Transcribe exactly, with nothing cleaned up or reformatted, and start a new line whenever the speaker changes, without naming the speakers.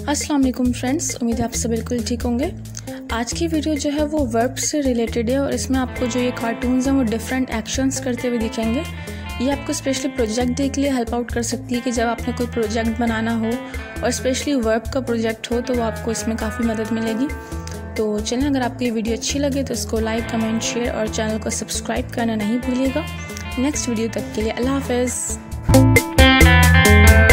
अस्सलाम वालेकुम फ्रेंड्स, उम्मीद है आप सब बिल्कुल ठीक होंगे। आज की वीडियो जो है वो वर्ब से रिलेटेड है और इसमें आपको जो ये कार्टून्स हैं वो डिफरेंट एक्शंस करते हुए दिखेंगे। ये आपको स्पेशली प्रोजेक्ट डे के लिए हेल्प आउट कर सकती है कि जब आपने कोई प्रोजेक्ट बनाना हो और स्पेशली वर्ब का प्रोजेक्ट हो तो वो आपको इसमें काफ़ी मदद मिलेगी। तो चलें, अगर आपको ये वीडियो अच्छी लगे तो इसको लाइक, कमेंट, शेयर और चैनल को सब्सक्राइब करना नहीं भूलिएगा। नेक्स्ट वीडियो तक के लिए अल्लाह हाफ़िज़।